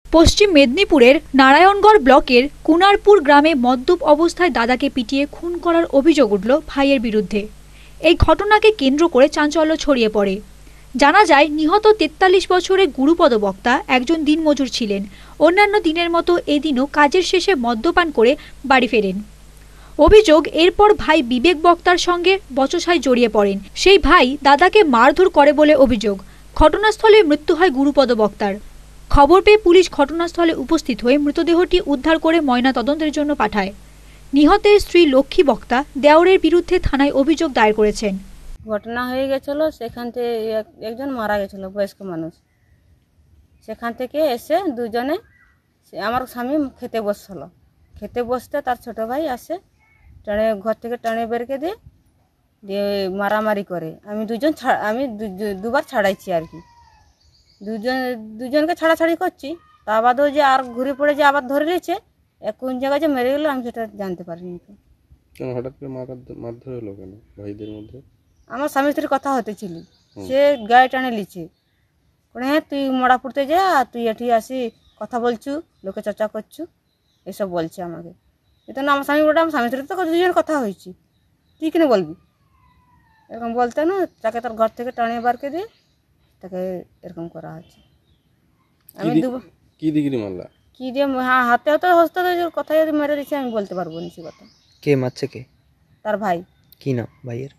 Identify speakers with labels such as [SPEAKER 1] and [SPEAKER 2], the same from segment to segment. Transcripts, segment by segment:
[SPEAKER 1] পশ্চিম মেদিনীপুরের নারায়ণগড় ব্লকের কুনারপুর গ্রামে মদ্যপ অবস্থায় দাদাকে পিটিয়ে খুন করার অভিযোগ উঠল ভাইয়ের বিরুদ্ধে। এই ঘটনাকে কেন্দ্র করে চাঞ্চল্য ছড়িয়ে পড়ে। জানা যায়, নিহত ৪৩ বছরের গুরুপদ বক্তা একজন দিনমজুর ছিলেন। অন্যান্য দিনের মতো এদিনও কাজের শেষে মদ্যপান করে বাড়ি ফেরেন। অভিযোগ, এরপর ভাই বিবেক বক্তার সঙ্গে বচসায় জড়িয়ে পড়েন। সেই ভাই দাদাকে মারধর করে বলে অভিযোগ। ঘটনাস্থলে মৃত্যু হয় গুরুপদ বক্তার। খবর পেয়ে পুলিশ ঘটনাস্থলে উপস্থিত হয়ে মৃতদেহটি উদ্ধার করে ময়না তদন্তের জন্য পাঠায়। নিহতের স্ত্রী লক্ষ্মী বক্তা দেওরের বিরুদ্ধে থানায় অভিযোগ দায়ের করেছেন।
[SPEAKER 2] ঘটনা হয়ে গেছিল, সেখান থেকে একজন মারা গেছিল, বয়স্ক মানুষ। সেখান থেকে এসে দুজনে, আমার স্বামী খেতে বসছিল, খেতে বসতে তার ছোট ভাই আসে, টেনে ঘর থেকে টেনে বেরকে দিয়ে মারামারি করে। আমি দুবার ছাড়াইছি আর কি, দুজনকে ছাড়াছাড়ি করছি। তা বাদেও যে আর ঘুরে পড়ে যে আবার ধরে নিয়েছে, কোন জায়গায় যে মেরে গেল আমি সেটা জানতে পারিনি।
[SPEAKER 3] হঠাৎ করে মারধর হলো কেন ভাইদের মধ্যে?
[SPEAKER 2] আমার স্বামী স্ত্রীর কথা হতেছিল, সে গায়ে টানে লিছে, হ্যাঁ তুই মরা পড়তে যা, তুই এটি আসি কথা বলছু, লোকে চর্চা করছু, এসব বলছে আমাকে। এটা না, আমার স্বামী বলটা আমার স্বামী স্ত্রী তো দুজন কথা হয়েছি, তুই কিনে বলবি, এরকম বলতে না। তাকে তার ঘর থেকে টানে বারকে দিয়ে তাকে এরকম করা হচ্ছে। আমি
[SPEAKER 3] কি দিগরি মারলা?
[SPEAKER 2] কি দিয়ে হাতে হাতে হস্তে কথা যদি মেরে দিচ্ছে আমি বলতে পারবো না সে কথা।
[SPEAKER 4] কে মারছে? কে?
[SPEAKER 2] তার ভাই।
[SPEAKER 4] কি নাম ভাইয়ের?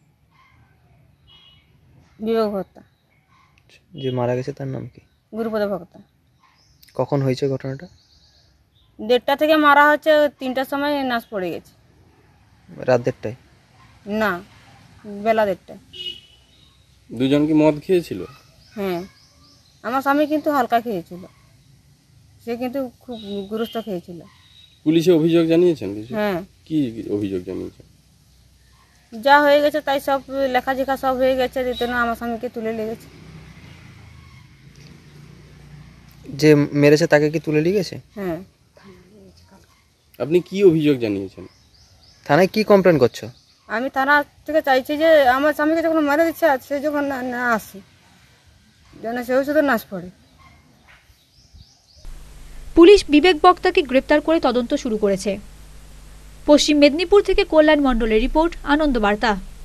[SPEAKER 2] বিবেক ভক্তা।
[SPEAKER 4] যে মারা গেছে তার নাম কি?
[SPEAKER 2] গুরুপদ ভক্তা।
[SPEAKER 4] কখন হয়েছে ঘটনাটা?
[SPEAKER 2] 1:30 থেকে মারা হচ্ছে, 3টার সময় নাশ পড়ে গেছে।
[SPEAKER 4] রাত 1:30টায়?
[SPEAKER 2] না, বেলা 1:30টায়।
[SPEAKER 3] দুজন কি মদ খেয়েছিল?
[SPEAKER 2] হ্যাঁ, আমার স্বামী কিন্তু হালকা খেয়েছিল, সে কিন্তু খুব গুরুত্ব খেয়েছিল।
[SPEAKER 3] পুলিশে অভিযোগ জানিয়েছেন কিছু?
[SPEAKER 2] হ্যাঁ।
[SPEAKER 3] কি অভিযোগ জানিয়েছেন?
[SPEAKER 2] যা হয়ে গেছে তাই সব লেখাজোখা সব হয়ে গেছে, রিটার্ন আমার স্বামীকে তুলে লেগেছে।
[SPEAKER 4] যে মেরেছে তাকে কি তুলে নিয়ে গেছে?
[SPEAKER 2] হ্যাঁ।
[SPEAKER 3] আপনি কি অভিযোগ জানিয়েছেন?
[SPEAKER 4] থানায় কি কমপ্লেন করছো?
[SPEAKER 2] আমি থানা থেকে চাইছি যে আমার স্বামীকে যখন মেরে দিচ্ছে, সে যখন না আসে যেন সেও শুধু নাশ পড়ে।
[SPEAKER 1] পুলিশ বিবেক বক্তাকে গ্রেপ্তার করে তদন্ত শুরু করেছে। পশ্চিম মেদিনীপুর থেকে কল্যাণ মণ্ডলের রিপোর্ট, আনন্দ বার্তা।